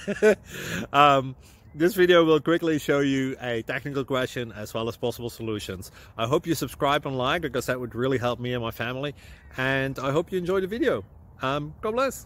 um, this video will quickly show you a technical question as well as possible solutions. I hope you subscribe and like, because that would really help me and my family. And I hope you enjoy the video. God bless.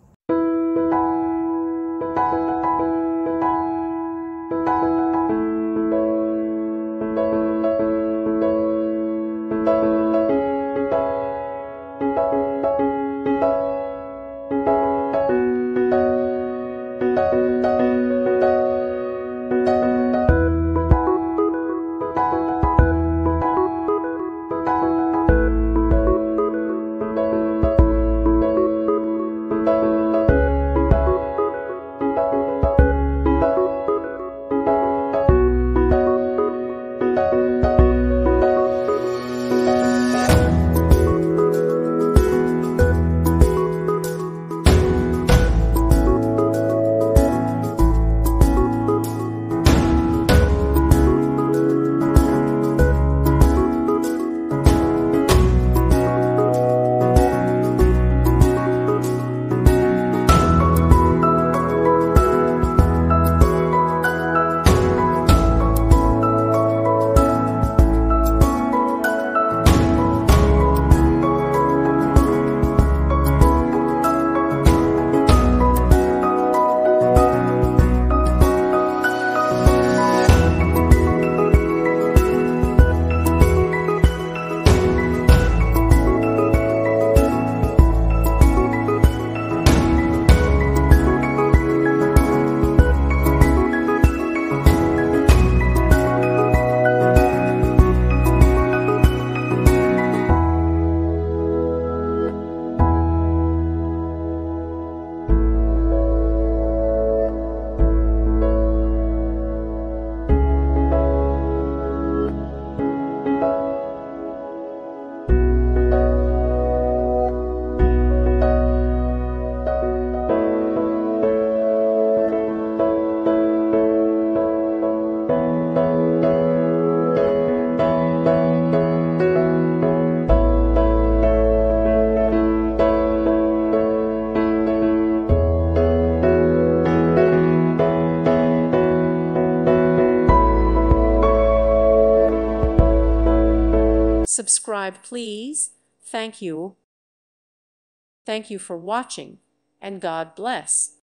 Subscribe, please. Thank you. Thank you for watching, and God bless.